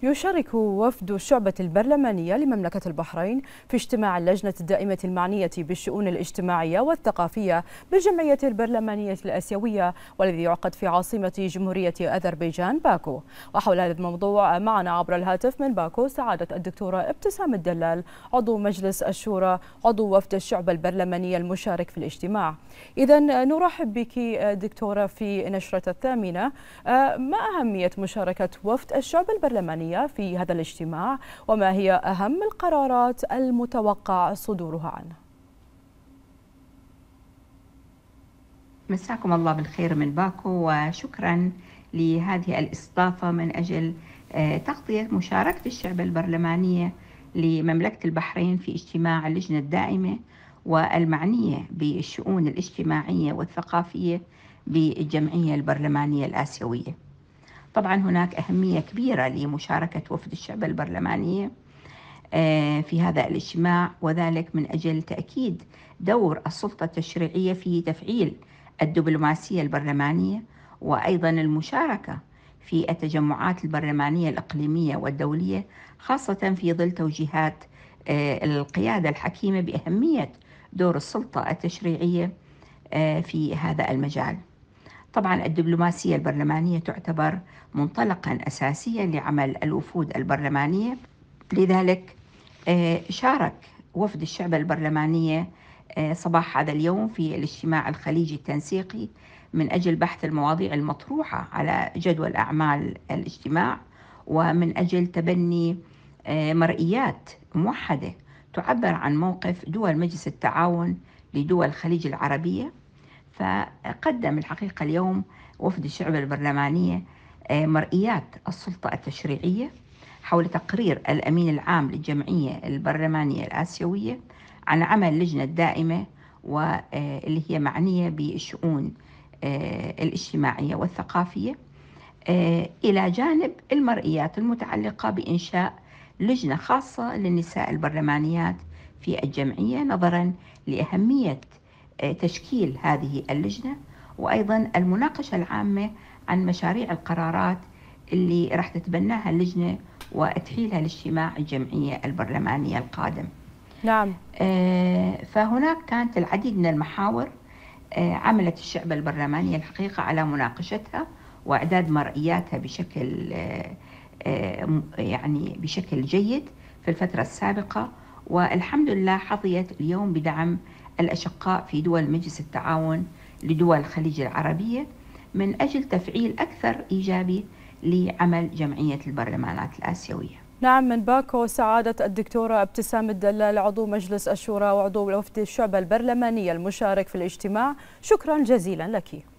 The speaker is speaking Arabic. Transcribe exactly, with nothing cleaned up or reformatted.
يشارك وفد شعبة البرلمانية لمملكة البحرين في اجتماع اللجنة الدائمة المعنية بالشؤون الاجتماعية والثقافية بالجمعية البرلمانية الآسيوية، والذي يعقد في عاصمة جمهورية أذربيجان باكو. وحول هذا الموضوع معنا عبر الهاتف من باكو سعادة الدكتورة ابتسام الدلال، عضو مجلس الشورى، عضو وفد الشعبة البرلمانية المشارك في الاجتماع. إذن نرحب بك دكتورة في نشرة الثامنة. ما أهمية مشاركة وفد الشعبة البرلمانية في هذا الاجتماع، وما هي أهم القرارات المتوقع صدورها عنه؟ مساكم الله بالخير من باكو، وشكرا لهذه الاستضافة من أجل تغطية مشاركة الشعب البرلمانية لمملكة البحرين في اجتماع اللجنة الدائمة والمعنية بالشؤون الاجتماعية والثقافية بالجمعية البرلمانية الآسيوية. طبعا هناك أهمية كبيرة لمشاركة وفد الشعب البرلمانية في هذا الاجتماع، وذلك من أجل تأكيد دور السلطة التشريعية في تفعيل الدبلوماسية البرلمانية، وأيضا المشاركة في التجمعات البرلمانية الإقليمية والدولية، خاصة في ظل توجيهات القيادة الحكيمة بأهمية دور السلطة التشريعية في هذا المجال. طبعا الدبلوماسية البرلمانية تعتبر منطلقا أساسيا لعمل الوفود البرلمانية، لذلك شارك وفد الشعب البرلمانية صباح هذا اليوم في الاجتماع الخليجي التنسيقي من أجل بحث المواضيع المطروحة على جدول أعمال الاجتماع، ومن أجل تبني مرئيات موحدة تعبر عن موقف دول مجلس التعاون لدول الخليج العربية. فقدم الحقيقة اليوم وفد الشعب البرلمانية مرئيات السلطة التشريعية حول تقرير الأمين العام للجمعية البرلمانية الآسيوية عن عمل اللجنة الدائمة واللي هي معنية بالشؤون الاجتماعية والثقافية، إلى جانب المرئيات المتعلقة بإنشاء لجنة خاصة للنساء البرلمانيات في الجمعية، نظرا لأهمية تشكيل هذه اللجنة، وأيضا المناقشة العامة عن مشاريع القرارات اللي راح تتبناها اللجنة وتحيلها لاجتماع الجمعية البرلمانية القادم. نعم. فهناك كانت العديد من المحاور عملت الشعب البرلمانية الحقيقة على مناقشتها وإعداد مرئياتها بشكل يعني بشكل جيد في الفترة السابقة، والحمد لله حظيت اليوم بدعم الأشقاء في دول مجلس التعاون لدول الخليج العربية من أجل تفعيل أكثر إيجابي لعمل جمعية البرلمانات الآسيوية. نعم، من باكو سعادة الدكتورة ابتسام الدلال، عضو مجلس الشورى وعضو وفد الشعب البرلمانية المشارك في الاجتماع، شكرا جزيلا لك.